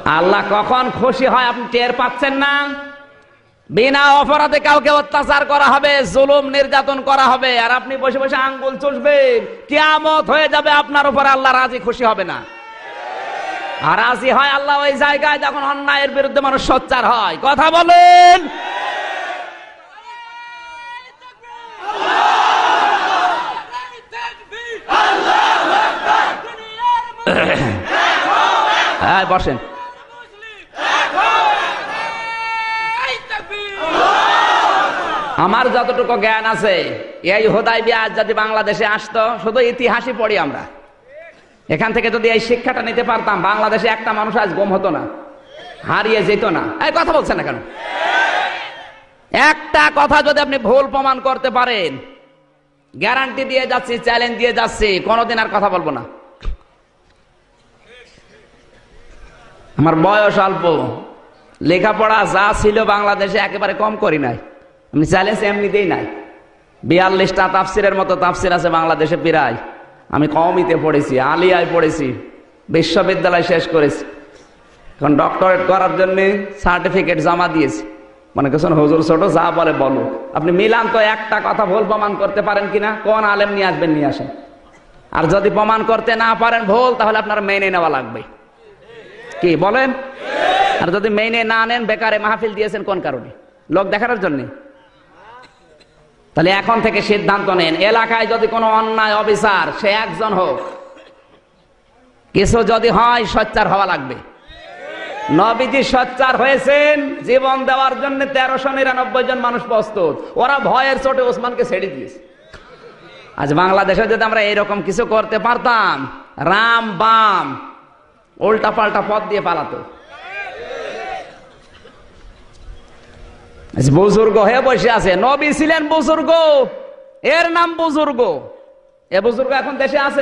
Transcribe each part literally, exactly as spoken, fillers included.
আল্লাহ কখন খুশি হয় আপনি টের পাচ্ছেন না? বিনা অপরাধে কাউকে অত্যাচার করা হবে, জুলুম নির্যাতন করা হবে, আর আপনি বসে বসে আঙ্গুল চুষবেন। কিয়ামত হয়ে যাবে, আপনার উপরে আল্লাহ রাজি খুশি হবে না। আর রাজি হয় আল্লাহ ওই জায়গায় যখন অন্যায়ের বিরুদ্ধে মানুষ সোচ্চার হয়। কথা বলেন। হ্যাঁ, বসেন। আমার যতটুকু জ্ঞান আছে, এই হুদায়বিয়া যদি বাংলাদেশে আসতো, শুধু ইতিহাসই পড়ি আমরা, এখান থেকে যদি এই শিক্ষাটা নিতে পারতাম, বাংলাদেশে একটা মানুষ আজ গুম হতো না, হারিয়ে যেত না। এই কথা বলছেন না কেন? একটা কথা যদি আপনি ভুল প্রমাণ করতে পারেন, গ্যারান্টি দিয়ে যাচ্ছি, চ্যালেঞ্জ দিয়ে যাচ্ছি, কোনোদিন আর কথা বলবো না। আমার বয়স অল্প, লেখাপড়া যা ছিল বাংলাদেশে একেবারে কম করি নাই, আমি চ্যালেঞ্জ এমনিতেই নাই। বিয়াল্লিশটা তাফসিরের মতো তাফসির আছে বাংলাদেশে প্রায়। আমি কওমিতে পড়েছি, আলিয়ায় পড়েছি, বিশ্ববিদ্যালয় শেষ করেছি, এখন ডক্টরেট করার জন্য সার্টিফিকেট জমা দিয়েছি। মনে করছেন হুজুর ছোট, যা বলে বলো। আপনি মিলান তো, একটা কথা ভুল প্রমাণ করতে পারেন কিনা? কোন আলেম নিয়ে আসবেন, নিয়ে আসেন। আর যদি প্রমাণ করতে না পারেন ভুল, তাহলে আপনার মেনে নেওয়া লাগবে। কি বলেন? আর যদি মেনে না নেন, বেকারে মাহফিল দিয়েছেন কোন কারণে? লোক দেখানোর জন্য? তাহলে এখন থেকে সিদ্ধান্ত নেন, এলাকায় যদি কোনো অন্যায় অবিচার, সে একজন হোক, কিছু যদি হয়, সোচ্চার হওয়া লাগবে। নবীজি সোচ্চার হয়েছেন, জীবন দেওয়ার জন্য তেরোশো নিরানব্বই জন মানুষ প্রস্তুত। ওরা ভয়ের চোটে ওসমানকে ছেড়ে দিয়েছে। আজ বাংলাদেশে যদি আমরা এরকম কিছু করতে পারতাম, রাম বাম উল্টা পাল্টা পথ দিয়ে পালাতো। বুজুর্গ হয়ে বসে আছে, নবী ছিলেন বুজুর্গ, এর নাম বুজুর্গ। এ বুজুর্গ এখন দেশে আছে?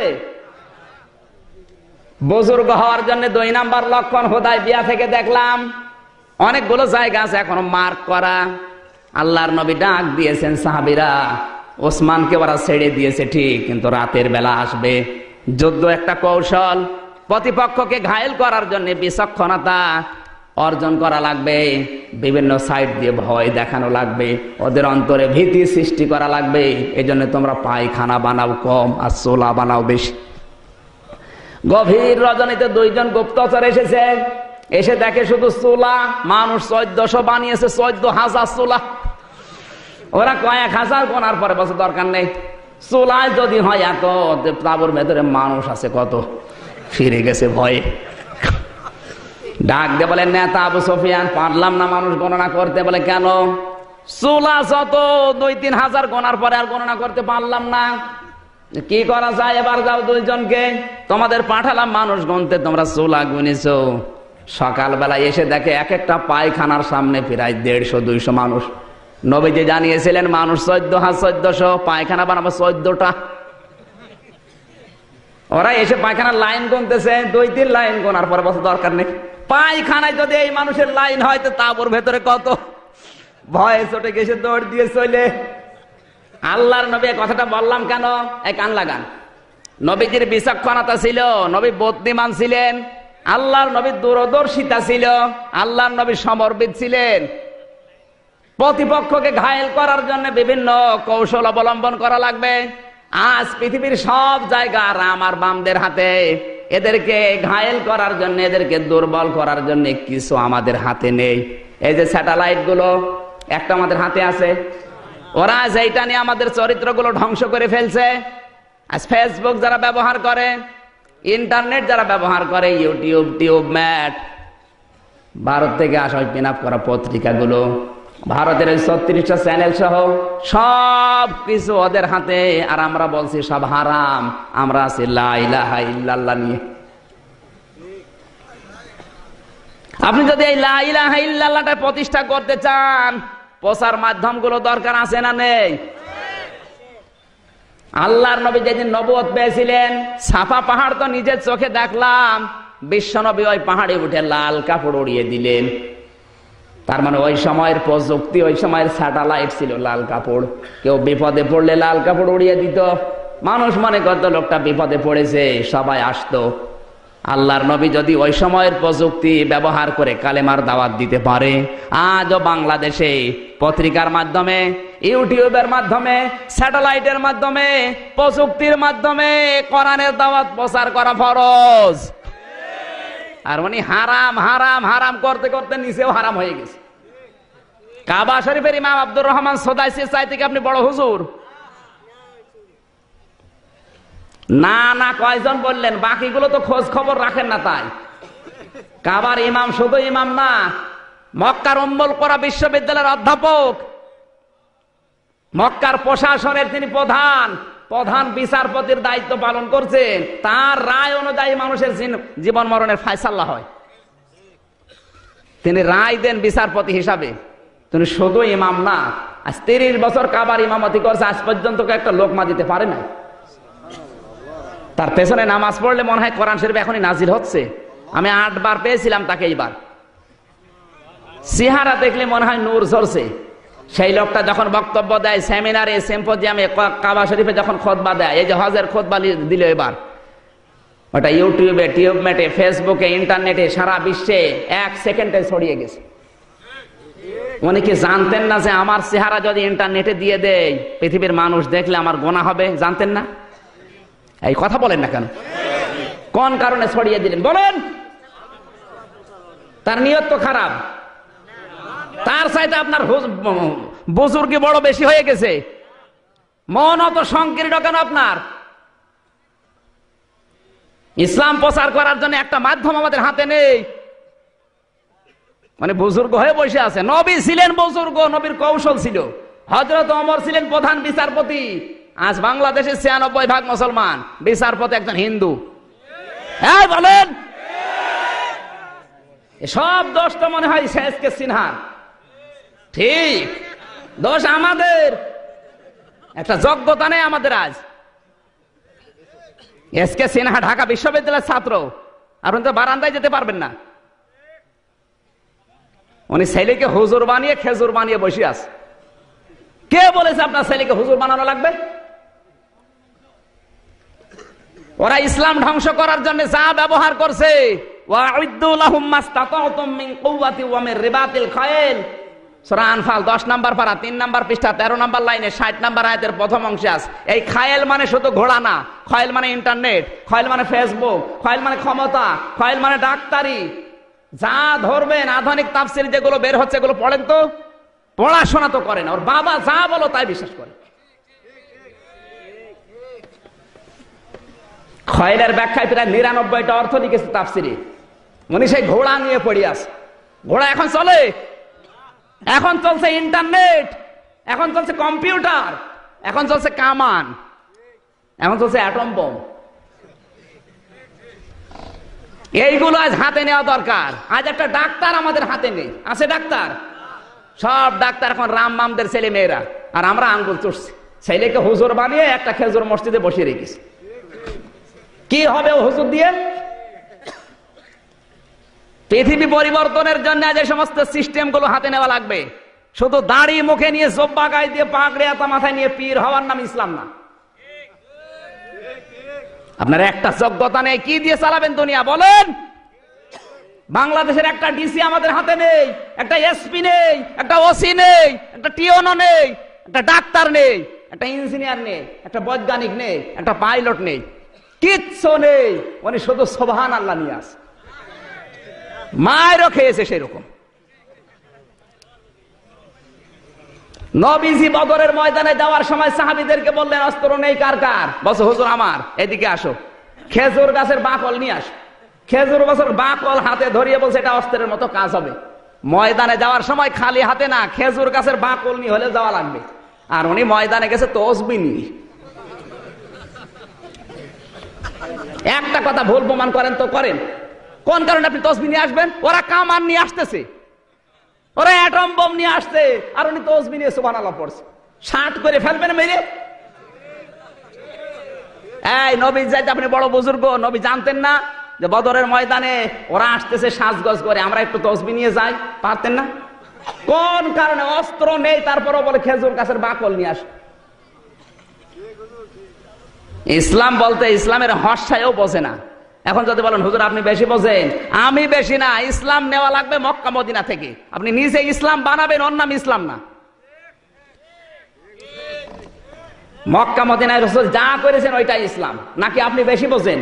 বুজুর্গ হওয়ার জন্য দুই নাম্বার লক্ষণ হুদায়বিয়া থেকে দেখলাম অনেকগুলো জায়গা আছে এখনো মার্ক করা। আল্লাহর নবী ডাক দিয়েছেন সাহাবীরা, ওসমানকে ওরা ছেড়ে দিয়েছে ঠিক, কিন্তু রাতের বেলা আসবে। যুদ্ধ একটা কৌশল, প্রতিপক্ষকে ঘায়েল করার জন্য বিচক্ষণতা অর্জন করা লাগবে, বিভিন্ন সাইড দিয়ে ভয় দেখানো লাগবে, ওদের অন্তরে ভীতি সৃষ্টি করা লাগবে। এই জন্য তোমরা পায়খানা বানাও কম আর চোলা বানাও বেশি। গভীর রজনীতে দুইজন গুপ্তচর এসেছে, এসে দেখে শুধু চুলা, মানুষ চোদ্দশো বানিয়েছে, চোদ্দ হাজার চুলা। ওরা কয়েক হাজার গোনার পরে বসে দরকার নেই, চুলায় যদি হয় এত, তাবুর ভেতরে মানুষ আছে কত, ফিরে গেছে ভয়ে। ডাক দিয়ে বলে, নেতা আবু সুফিয়ান, পারলাম না মানুষ গণনা করতে। বলে কেন? চুলা যত, দুই তিন হাজার গোনার পরে আর গণনা করতে পারলাম না। কি করা যায়? এবার যাও দুইজনকে, তোমাদের পাঠালাম মানুষ গুনতে, তোমরা চুলা গুনেছো। সকালবেলা এসে দেখে এক একটা পায়খানার সামনে প্রায় দেড়শো দুইশো মানুষ। নবীজি জানিয়েছিলেন মানুষ চোদ্দ হাজার চোদ্দশো, পায়খানা বানাবো চোদ্দটা। ওরা এসে পায়খানার লাইন গুনতেছে, দুই তিন লাইন গোনার পরে বছর দরকার নেই। পায়খানায় যদি এই মানুষের লাইন হয়, তো তাবুর ভেতরে কত, ভয়ে চটে গেছে দৌড় দিয়ে চলে। আল্লাহর নবী কথাটা বললাম কেন? এই কান লাগান। নবীজির বিচক্ষণতা ছিল, নবী বুদ্ধিমান ছিলেন, আল্লাহর নবী দূরদর্শিতা ছিল, আল্লাহর নবী সমরবিদ ছিলেন। প্রতিপক্ষকে ঘায়েল করার জন্য বিভিন্ন কৌশল অবলম্বন করা লাগবে। আজ পৃথিবীর সব জায়গা রাম আর বামদের হাতে। এদেরকে ঘায়েল করার জন্য, এদেরকে দুর্বল করার জন্য কিছু আমাদের হাতে নেই। এই যে স্যাটেলাইট গুলো একটা আমাদের হাতে আছে, ওরা যেটা নিয়ে আমাদের চরিত্রগুলো ধ্বংস করে ফেলছে। আজ ফেসবুক যারা ব্যবহার করে, ইন্টারনেট যারা ব্যবহার করে, ইউটিউব টিউব ম্যাট, ভারত থেকে আসা ওই পিন আপ করা পত্রিকাগুলো, ভারতের ওই ছত্রিশটা চ্যানেল সহ সব কিছু ওদের হাতে। আর আমরা বলছি সব হারাম, আমরা আছি লা ইলাহা ইল্লাল্লাহ নিয়ে। আপনি যদি এই লা ইলাহা ইল্লাল্লাহটা প্রতিষ্ঠা করতে চান, প্রচার মাধ্যমগুলো দরকার আছে না নেই? আল্লাহর নবী যেদিন নবুয়ত পেয়েছিলেন, সাফা পাহাড় তো নিজের চোখে দেখলাম, বিশ্ব নবী ওই পাহাড়ে উঠে লাল কাপড় উড়িয়ে দিলেন। তার মানে ওই সময়ের প্রযুক্তি, ওই সময়ের স্যাটেলাইট ছিল লাল কাপড়। কেউ বিপদে পড়লে লাল কাপড় উড়িয়ে দিত, মানুষ মনে করত লোকটা বিপদে পড়েছে, সবাই আসতো। আল্লাহর নবী যদি ওই সময়ের প্রযুক্তি ব্যবহার করে কালেমার দাওয়াত দিতে পারে, আজও বাংলাদেশে পত্রিকার মাধ্যমে, ইউটিউবের মাধ্যমে, স্যাটেলাইটের মাধ্যমে, প্রযুক্তির মাধ্যমে কোরআনের দাওয়াত প্রচার করা ফরজ। আর উনি হারাম হারাম হারাম করতে করতে নিচেও হারাম হয়ে গেছে। কাবা শরীফের ইমাম আব্দুর রহমান সোদাইসির চাইতে কি আপনি বড় হুজুর? না না, কয়জন বললেন? বাকিগুলো তো খোঁজ খবর রাখেন না। তাই কাবার ইমাম শুধু ইমাম না, মক্কার উম্মুল কোরা বিশ্ববিদ্যালয়ের অধ্যাপক, মক্কার প্রশাসনের তিনি প্রধান প্রধান বিচারপতির দায়িত্ব পালন করছেন। তার রায় অনুযায়ী মানুষের জীবন মরণের ফায়সালা হয়। তিনি রায় দেন বিচারপতি হিসাবে। তিনি শুধু ইমাম না, আজ তিরিশ বছর কাবার ইমামতি করছে, আজ পর্যন্ত একটা লোকমা দিতে পারে না। তার পেছনে নামাজ পড়লে মনে হয় কোরআন শরীফ এখনই নাজিল হচ্ছে। আমি আটবার পেয়েছিলাম তাকে। এইবার চেহারা দেখলে মনে হয় নূর ঝরছে। সেই লোকটা যখন বক্তব্য দেয় সেমিনারে, সিম্পোজিয়ামে, কাবা শরীফে যখন খুতবা দেয়, এই যে হজের খুতবা দিল এবার, ওটা ইউটিউবে, টিউবমেটে, ফেসবুকে, ইন্টারনেটে, সারা বিশ্বে এক সেকেন্ডে ছড়িয়ে গেছে। উনি কি জানতেন না যে আমার চেহারা যদি ইন্টারনেটে দিয়ে দেয়, পৃথিবীর মানুষ দেখলে আমার গোনা হবে? জানতেন না? এই কথা বলেন না কেন? কোন কারণে ছড়িয়ে দিলেন বলেন? তার নিয়ত তো খারাপ। তার চাইতে আপনার বুজুর্গি বড় বেশি হয়ে গেছে। মন অত সংকীর্ণ কেন আপনার? ইসলাম প্রচার করার জন্য একটা মাধ্যম আমাদের হাতে নেই। মানে বুজুর্গ হয়ে বসে আছে। নবী ছিলেন বুজুর্গ, নবীর কৌশল ছিল। হযরত ওমর ছিলেন প্রধান বিচারপতি। আজ বাংলাদেশে ছিয়ানব্বই ভাগ মুসলমান, বিচারপতি একজন হিন্দু। হ্যাঁ বলেন, সব দোষ তো মনে হয় এস কে সিনহার। ঠিক, দোষ আমাদের। একটা যোগ্যতা নেই আমাদের। আজ এস কে সিনহা ঢাকা বিশ্ববিদ্যালয়ের ছাত্র, আর উনি তো বারান্দায় যেতে পারবেন না। উনি ছেলেকে হুজুর বানিয়ে খেজুর বানিয়ে বসে আছে। কে বলেছে আপনার ছেলেকে হুজুর বানানো লাগবে? ওরা ইসলাম ধ্বংস করার জন্য যা ব্যবহার করছে, ওয়া'ইদ্দু লাহুম মাসতাতা'তুম মিন কুওয়াতি ওয়া মিন রিবাতিল খায়ল, সূরা আনফাল দশ নম্বর পারা তিন নম্বর পৃষ্ঠা তেরো নম্বর লাইনে ষাট নম্বর আয়াতের প্রথম অংশে আছে। এই খায়েল মানে শুধু ঘোড়া না, খায়েল মানে ইন্টারনেট, খায়েল মানে ফেসবুক, খায়েল মানে ক্ষমতা, খায়েল মানে ডাক্তারি। যা ধরবেন আধুনিক তাফসীর যেগুলো বের হচ্ছে, এগুলো পড়েন তো। পড়াশোনা তো করেন, ওর বাবা যা বলো তাই বিশ্বাস করে। খায়েলের ব্যাখ্যায় প্রায় নিরানব্বইটা অর্থ লিখেছে তাফসীরে। উনি সেই ঘোড়া নিয়ে পড়ে আছে। ঘোড়া এখন চলে, এখন চলছে ইন্টারনেট, এখন চলছে কম্পিউটার, এখন চলছে কামান, এখন চলছে অ্যাটম বোম। এইগুলো আজ হাতে নেওয়া দরকার। আজ একটা ডাক্তার আমাদের হাতে নেই। আছে ডাক্তার? সব ডাক্তার এখন রাম মামদের ছেলে মেয়েরা। আর আমরা আঙ্গুল চুষছি। ছেলেকে হুজুর বানিয়ে একটা খেজুর মসজিদে বসিয়ে রেখেছি। কি হবে ও হুজুর দিয়ে? পৃথিবী পরিবর্তনের জন্য যে সমস্ত সিস্টেম গুলো হাতে নেওয়া লাগবে। শুধু দাড়ি মুখে নিয়ে, জব্বা গায়ে দিয়ে, পাগড়ি আতা মাথায় নিয়ে পীর হওয়ার নাম ইসলাম না। আপনার একটা যোগ্যতা নেই, কি দিয়ে চালাবেন দুনিয়া বলেন? বাংলাদেশের একটা ডিসি আমাদের হাতে নেই, একটা এসপি নেই, একটা ওসি নেই, একটা টিওনো নেই, একটা ডাক্তার নেই, একটা ইঞ্জিনিয়ার নেই, একটা বৈজ্ঞানিক নেই, একটা পাইলট নেই, কিচ্ছু নেই। উনি শুধু সুবহানাল্লাহ নিয়ে আসে। মায়েরও খেয়েছে সেরকম। নবীজি বদরের ময়দানে যাওয়ার সময় সাহাবীদেরকে বললেন, অস্ত্র নেই কার কার? বলছে হুজুর আমার। এদিকে আসো, খেজুর গাছের বাকল নিয়ে আসো। খেজুর গাছের বাকল হাতে ধরিয়ে বলছে এটা অস্ত্রের মতো কাজ হবে। ময়দানে যাওয়ার সময় খালি হাতে না, খেজুর গাছের বাকল নিয়ে হলে যাওয়া লাগবে। আর উনি ময়দানে গেছে তসবিহ নিয়ে। একটা কথা ভুল প্রমাণ করেন তো করেন, কোন কারণে আপনি তসবিহ নিয়ে আসবেন? ওরা কামান নিয়ে আসতেছে, ওরা অ্যাটম বোম নিয়ে আসছে, আর উনি তসবিহ নিয়ে সুবহানাল্লাহ পড়ছে। ষাট করে ফেলবেন মেরে। এই নবী যাইতে আপনি বড় বুজুর্গ, নবী জানতেন না যে বদরের ময়দানে ওরা আসতেছে সাজগজ করে, আমরা একটু তসবিহ নিয়ে যাই? পারতেন না? কোন কারণে? অস্ত্র নেই, তারপরও বলে খেজুর গাছের বাকল নিয়ে আস। ইসলাম বলতে ইসলামের হর্ষায়ও বোঝে না। এখন যদি বলেন হুজুর আপনি বেশি বোঝেন, আমি বেশি না, ইসলাম নেওয়া লাগবে মক্কা মদিনা থেকে। আপনি নিজে ইসলাম বানাবেন, ওর নাম ইসলাম না। মক্কা মদিনায় রাসূল যা করেছেন ওইটাই ইসলাম, নাকি আপনি বেশি বোঝেন?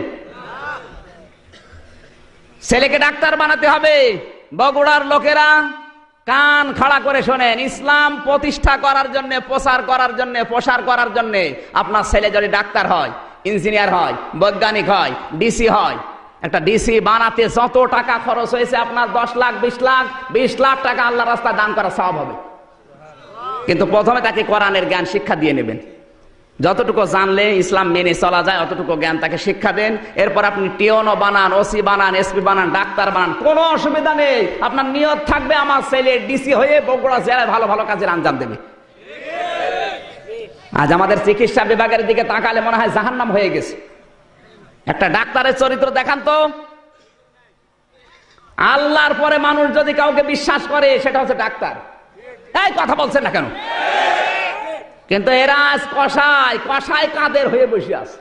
ছেলেকে ডাক্তার বানাতে হবে। বগুড়ার লোকেরা কান খাড়া করে শোনেন, ইসলাম প্রতিষ্ঠা করার জন্য, প্রচার করার জন্য, প্রসার করার জন্য আপনার ছেলে যদি ডাক্তার হয়, ইঞ্জিনিয়ার হয়, বৈজ্ঞানিক হয়, ডিসি হয়, একটা ডিসি বানাতে যত টাকা খরচ হয়েছে আপনার দশ লাখ বিশ লাখ বিশ লাখ টাকা আল্লাহ রাস্তায় দান করা সওয়াব হবে। কিন্তু প্রথমে তাকে কোরআনের জ্ঞান শিক্ষা দিয়ে নেবেন। যতটুকু জানলে ইসলাম মেনে চলা যায় অতটুকু জ্ঞান তাকে শিক্ষা দেন। এরপর আপনি টিওনও বানান, ওসি বানান, এসপি বানান, ডাক্তার বানান, কোনো অসুবিধা নেই। আপনার নিয়ত থাকবে আমার ছেলে ডিসি হয়ে বগুড়া জেলায় ভালো ভালো কাজের আঞ্জাম দেবে। আজ আমাদের চিকিৎসা বিভাগের দিকে তাকালে মনে হয় জাহান্নাম হয়ে গেছে। একটা ডাক্তারের চরিত্র দেখান তো। আল্লাহর পরে মানুষ যদি কাউকে বিশ্বাস করে সেটা হচ্ছে ডাক্তার। এই কথা বলছেন না কেন? কিন্তু এরা আজ কসাই কসাই কাদের হয়ে বসে আছে।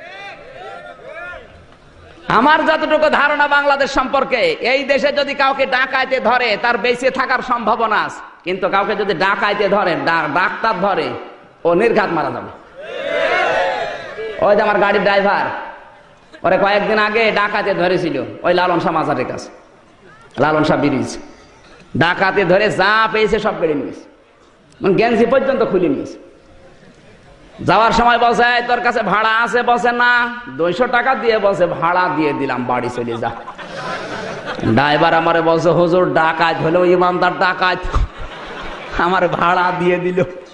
আমার যতটুকু ধারণা বাংলাদেশ সম্পর্কে, এই দেশে যদি কাউকে ডাকাইতে ধরে তার বেঁচে থাকার সম্ভাবনা আছে, কিন্তু কাউকে যদি ডাকাইতে ধরে, ডাক্তার ধরে, ও নির্ঘাত মারা যাবে। ওই যে আমার গাড়ির ড্রাইভার, ওরে কয়েকদিন আগে ডাকাতে ধরেছিল ওই লালন শাহ মাজারের কাছে, লালন শাহ ব্রিজ। ডাকাতে ধরে যা পেয়েছে সব কেড়ে নিয়েছে, মানে গেঞ্জি পর্যন্ত খুলে নিয়েছে। যাওয়ার সময় বলছে তোর কাছে ভাড়া আছে? বলছে না। দুইশো টাকা দিয়ে বলছে ভাড়া দিয়ে দিলাম, বাড়ি চলে যা। ড্রাইভার আমারে বলছে হুজুর ডাকাত হলেও ইমানদার ডাকাত, আমার ভাড়া দিয়ে দিল।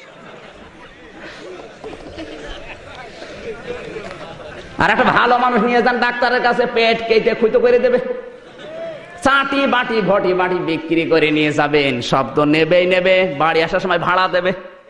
আর একটা ভালো মানুষ নিয়ে যান ডাক্তারের কাছে, পেট কেটে খুঁতো করে দেবে, চাটি বাটি ঘটি বাটি বিক্রি করে নিয়ে যাবেন, সব তো নেবেই নেবে, বাড়ি আসার সময় ভাড়া দেবে।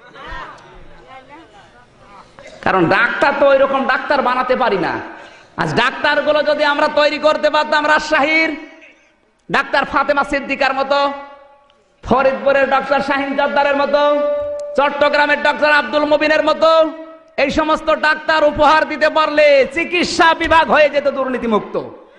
কারণ ডাক্তার তো ওই রকম ডাক্তার বানাতে পারি না। আজ ডাক্তার গুলো যদি আমরা তৈরি করতে পারতাম রাজশাহীর ডাক্তার ফাতেমা সিদ্দিকার মতো, ফরিদপুরের ডক্টর শাহিন জর্দারের মতো, চট্টগ্রামের ডক্টর আব্দুল মুবিনের মতো, এই সমস্ত ডাক্তার উপহার দিতে পারলে চিকিৎসা বিভাগ হয়ে যেত দুর্নীতি মুক্ত।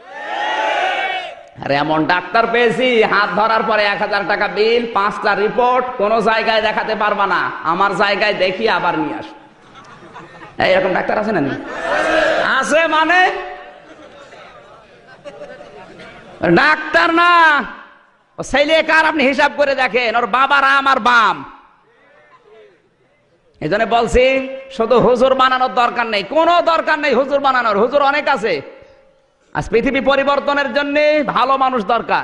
আর এমন ডাক্তার পেয়েছি হাত ধরার পরে এক হাজার টাকা বিল, পাঁচটা রিপোর্ট, কোন জায়গায় দেখাতে পারবা না, আমার জায়গায় দেখি আবার নিয়ে আস। এইরকম ডাক্তার আছে না? আছে মানে ডাক্তার না, ছেলে কার আপনি হিসাব করে দেখেন, ওর বাবার আমার বাম। এই জন্য বলছি শুধু হুজুর বানানোর দরকার নেই, কোনো দরকার নেই হুজুর বানানোর, হুজুর অনেক আছে। আজ পৃথিবী পরিবর্তনের জন্য ভালো মানুষ দরকার।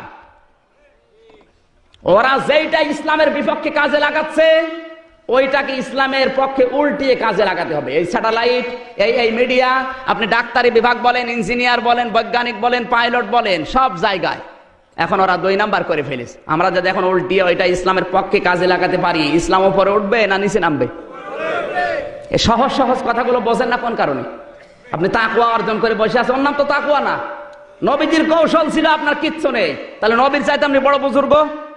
ওরা যেইটা ইসলামের বিপক্ষে কাজে লাগাচ্ছে ওইটাকে ইসলামের পক্ষে উল্টিয়ে কাজে লাগাতে হবে। এই স্যাটেলাইট, এই এই মিডিয়া, আপনি ডাক্তারি বিভাগ বলেন, ইঞ্জিনিয়ার বলেন, বৈজ্ঞানিক বলেন, পাইলট বলেন, সব জায়গায় এখন ওরা দুই নাম্বার করে ফেলেছে। আমরা যদি এখন উল্টিয়ে ওইটা ইসলামের পক্ষে কাজে লাগাতে পারি, ইসলাম উপরে উঠবে না নিচে নামবে? এই সহজ সহজ কথাগুলো বোঝেন না কোন কারণে? আপনি তাকওয়া অর্জন করে বসে আছেন, ওর নাম তো তাকওয়া না। নবীজির কৌশল ছিল আপনার কিচ্ছু নেই, তাহলে নবীর চাইতে আপনি বড় বুজুর্গ?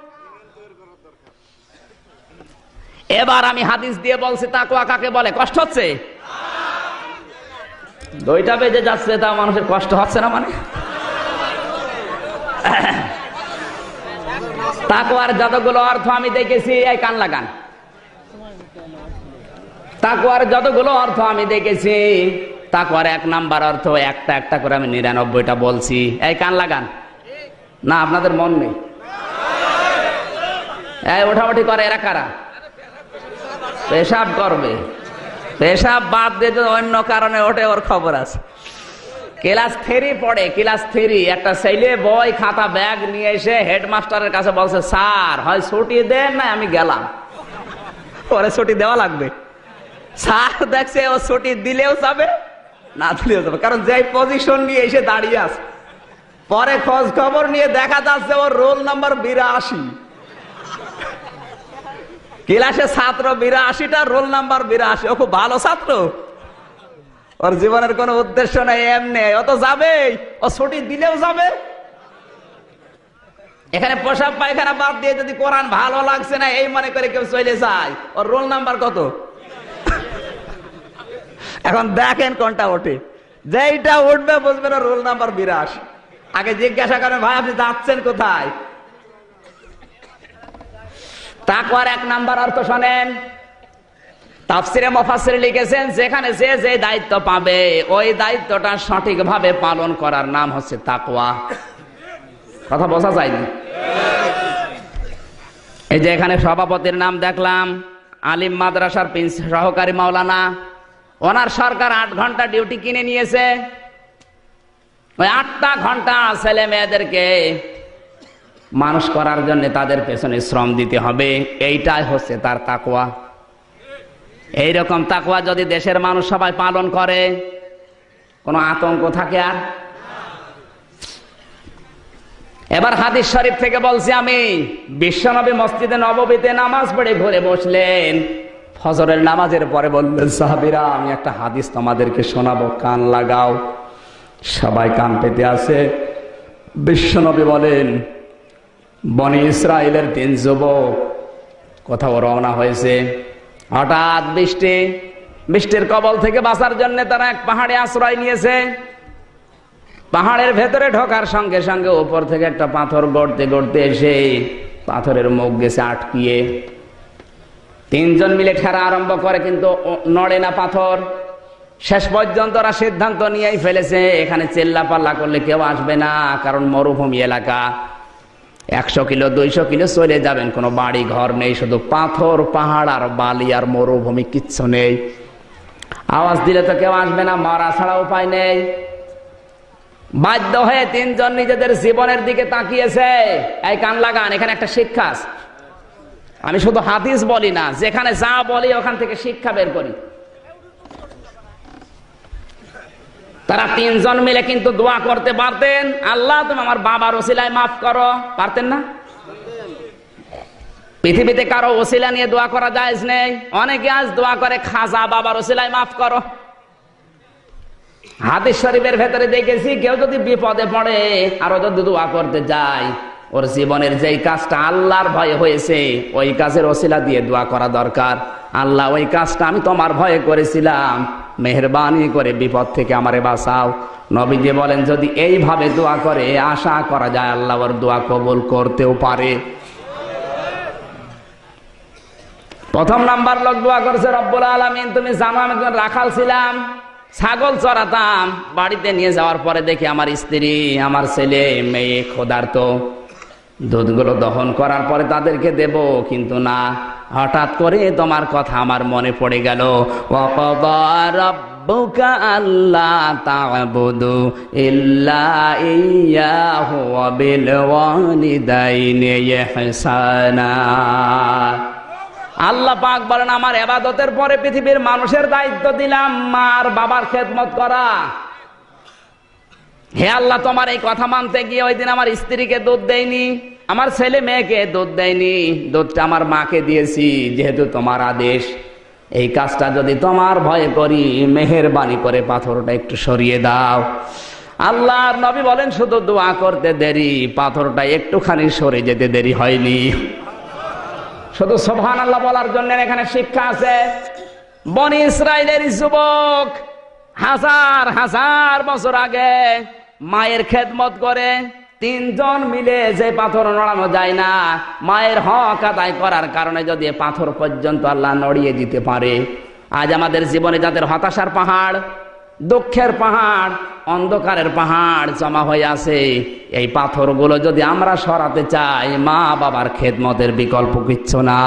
এবার আমি হাদিস দিয়ে বলছি তাকওয়া কাকে বলে। কষ্ট হচ্ছে? দুইটা বেজে যাচ্ছে, তা মানুষের কষ্ট হচ্ছে না? মানে তাকওয়ার যতগুলো অর্থ আমি দেখেছি, এই কান লাগান, তাকওয়ার যতগুলো অর্থ আমি দেখেছি, তাকওয়ার এক নাম্বার অর্থ একটা একটা করে আমি নিরানব্বইটা বলছি। এই কান লাগান না, আপনাদের মন নেই? এই ওঠাউঠি করে এরা কারা? পেশাব করবে, পেশাব বাদ দিয়ে যদি অন্য কারণে ওঠে ওর খবর আছে। ক্লাস থ্রি পড়ে, ক্লাস থ্রি, একটা ছেলে বই খাতা ব্যাগ নিয়ে এসে হেডমাস্টারের কাছে বলছে স্যার হয় ছুটি দেন না আমি গেলাম। পরে ছুটি দেওয়া লাগবে। স্যার দেখছে ও ছুটি দিলেও যাবে না দিলেও যাবে, কারণ যে পজিশন নিয়ে এসে দাঁড়িয়ে আছে। পরে খোঁজ খবর নিয়ে দেখা যাচ্ছে ওর রোল নাম্বার বিরাশি। ক্লাসে ছাত্র বিরাশিটা, রোল নাম্বার বিরাশি। ও খুব ভালো ছাত্র, ওর জীবনের কোন উদ্দেশ্য নাই, এমনি ও তো যাবেই, ও ছুটি দিলেও যাবে। এখানে পোশাক পায়খানা বাদ দিয়ে যদি কোরআন ভালো লাগছে না এই মনে করে কেউ চলে যায়, ওর রোল নাম্বার কত? এখন দেখেন কোনটা ওঠে। যেইটা উঠবে বুঝবেন রোল নাম্বার বিরাশি। আগে জিজ্ঞাসা করেন, ভাই আপনি যাচ্ছেন কোথায়? তাকওয়ার এক নাম্বার অর্থ শোনেন, তাফসিরে মুফাসসির লিখেছেন যেখানে যে যে দায়িত্ব পাবে ওই দায়িত্বটা সঠিকভাবে পালন করার নাম হচ্ছে তাকওয়া। কথা বোঝা যায়নি? এই যে এখানে সভাপতির নাম দেখলাম, আলিম মাদ্রাসার সহকারী মাওলানা, ওনার সরকার আট ঘন্টা ডিউটি কিনে নিয়েছে। ওই আটটা ঘন্টা ছেলে মেয়েদেরকে মানুষ করার জন্য তাদের পেছনে শ্রম দিতে হবে, এইটাই হচ্ছে তার তাকওয়া। এইরকম তাকওয়া যদি দেশের মানুষ সবাই পালন করে, কোনো আতঙ্ক থাকে আর? এবার হাদিস শরীফ থেকে বলছি আমি, বিশ্বনবী মসজিদে নববীতে নামাজ পড়ে ঘুরে বসলেন, ফজরের নামাজের পরে বললেন সাহাবীরা আমি একটা হাদিস তোমাদেরকে শোনাবো, কান লাগাও। সবাই কান পেতে আছে। বিশ্বনবী বলেন, বনি ইসরায়েলের তিন যুবক কোথাও রওনা হয়েছে, হঠাৎ বৃষ্টি, বৃষ্টির কবল থেকে বাঁচার জন্য তারা এক পাহাড়ে আশ্রয় নিয়েছে। পাহাড়ের ভেতরে ঢোকার সঙ্গে সঙ্গে উপর থেকে একটা পাথর গড়তে গড়তে এসে পাথরের মুখ গেছে আটকিয়ে। তিনজন মিলে ঠেলা আরম্ভ করে কিন্তু নড়ে না পাথর। শেষ পর্যন্ত ওরা সিদ্ধান্ত নিয়েই ফেলেছে এখানে চেল্লা পাল্লা করলে কেউ আসবে না, কারণ মরুভূমি এলাকা, একশো কিলো দুইশো কিলো চলে যাবেন, কোনো বাড়ি ঘর নেই, শুধু পাথর পাহাড় আর বালি আর মরুভূমি, কিচ্ছু নেই। আওয়াজ দিলে তো কেউ আসবে না, মারা ছাড়া উপায় নেই। বাধ্য হয়ে তিনজন নিজেদের জীবনের দিকে তাকিয়েছে। এই কান লাগান, এখানে একটা শিক্ষা আছে। আমি শুধু হাদিস বলি না, যেখানে যা বলি ওখান থেকে শিক্ষা বের করি। তারা তিনজন মিলে কিন্তু দোয়া করতে পারতেন, আল্লাহ তুমি আমার বাবার ওসিলায় মাফ করো, পারতেন না? পৃথিবীতে কারো ওসিলা নিয়ে দোয়া করা জায়েজ নেই। অনেকে আজ দোয়া করে খাজা বাবার ওসিলায় মাফ করো। হাদিস শরীফের ভেতরে দেখেছি কেউ যদি বিপদে পড়ে আর যদি দোয়া করতে যায়, ওর জীবনের যেই কাজটা আল্লাহর ভয়ে হয়েছে ওই কাজের ওসিলা দিয়ে দোয়া করা দরকার। আল্লাহ ওই কাজটা আমি তোমার ভয়ে করেছিলাম, মেহেরবানি করে বিপদ থেকে আমারে বাঁচাও। নবীজি বলেন যদি এইভাবে দোয়া করে আশা করা যায় আল্লাহ ওর দোয়া কবুল করতেও পারে। প্রথম নাম্বার লোক দোয়া করছে, রব্বুল আলামিন তুমি জানো আমি একজন রাখাল ছিলাম, ছাগল চড়াতাম, বাড়িতে নিয়ে যাওয়ার পরে দেখি আমার স্ত্রী আমার ছেলে মেয়ে ক্ষুধার্ত, দুধগুলো দহন করার পরে তাদেরকে দেব, কিন্তু না, হঠাৎ করে তোমার কথা আমার মনে পড়ে গেল, ওয়াকাদা রাব্বুকা আল্লা তা'বুদু ইল্লা ইয়্যাহু ওয়া বিল ওয়ালিদাইনি ইহসানা। আল্লাহ পাক বলেন আমার ইবাদতের পরে পৃথিবীর মানুষের দায়িত্ব দিলাম মার বাবার খেদমত করা। হে আল্লাহ তোমার এই কথা মানতে গিয়ে ওই দিন আমার স্ত্রীকে দুধ দেয়নি, আমার ছেলে মেয়েকে দুধ দেয়নি, দুধটা আমার মাকে দিয়েছি, যেহেতু তোমার আদেশ। এই কাজটা যদি তোমার ভয়ে করি মেহেরবানি করে পাথরটা একটু সরিয়ে দাও। আল্লাহর নবী বলেন শুধু দোয়া করতে দেরি, পাথরটা একটুখানি সরে যেতে দেরি হয়নি। শুধু সুবহানাল্লাহ বলার জন্য এখানে শিক্ষা আছে। বনি ইসরাইলের যুবক হাজার হাজার বছর আগে মায়ের খেদমত করে তিনজন মিলে যে পাথর নড়ানো যায় না, মায়ের হক আদায় করার কারণে যদি পাথর পর্যন্ত আল্লাহ নড়িয়ে দিতে পারে, আজ আমাদের জীবনে যাদের হতাশার পাহাড়, দুঃখের পাহাড়, অন্ধকারের পাহাড় জমা হয়ে আছে, এই পাথরগুলো যদি আমরা সরাতে চাই, মা বাবার খেদমতের বিকল্প কিচ্ছু না।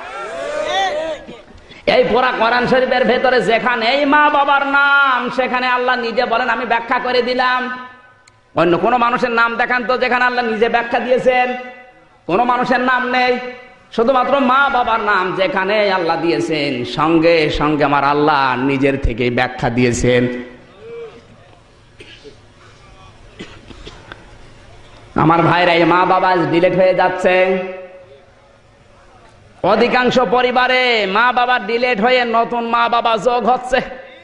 এই পুরা কোরআন শরীফের ভেতরে যেখানে এই মা বাবার নাম, সেখানে আল্লাহ নিজে বলেন আমি ব্যাখ্যা করে দিলাম। অন্য কোন মানুষের নাম দেখান তো যেখানে আল্লাহ নিজে ব্যাখ্যা দিয়েছেন। কোন মানুষের নাম নেই, শুধুমাত্র মা বাবার নাম যেখানে আল্লাহ দিয়েছেন, সঙ্গে সঙ্গে আমার আল্লাহ নিজের থেকে ব্যাখ্যা দিয়েছেন। আমার ভাইরা এই মা বাবা ডিলেট হয়ে যাচ্ছে। অধিকাংশ পরিবারে মা বাবা ডিলেট হয়ে নতুন মা বাবা যোগ হচ্ছে।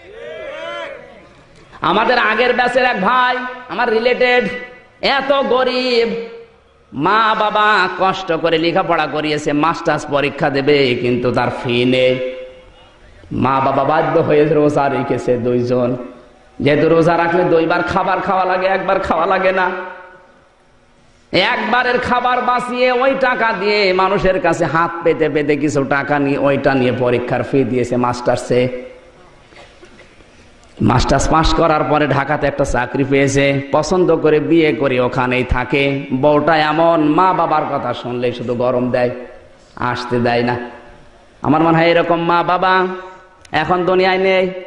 আমাদের আগের ব্যাচের এক ভাই আমার রিলেটেড, এত গরিব, মা বাবা কষ্ট করে লেখাপড়া করিয়েছে, মাস্টার্স পরীক্ষা দেবে, কিন্তু তার ফি নেই। মা বাবা বাধ্য হয়ে রোজা রেখেছে দুইজন, যেহেতু রোজা রাখলে দুইবার খাবার খাওয়া লাগে, একবার খাওয়া লাগে না। একবারের খাবার বাঁচিয়ে ওই টাকা দিয়ে মানুষের কাছে হাত পেতে পেতে কিছু টাকা নিয়ে ওইটা নিয়ে পরীক্ষার ফি দিয়েছে মাস্টার্সে। মাস্টার্স পাস করার পরে ঢাকাতে একটা চাকরি পেয়েছে, পছন্দ করে বিয়ে করে ওখানেই থাকে। বউটা এমন, মা বাবার কথা শুনলে শুধু গরম দেয়, আসতে দেয় না। আমার মনে হয় এরকম মা বাবা এখন দুনিয়ায় নেই।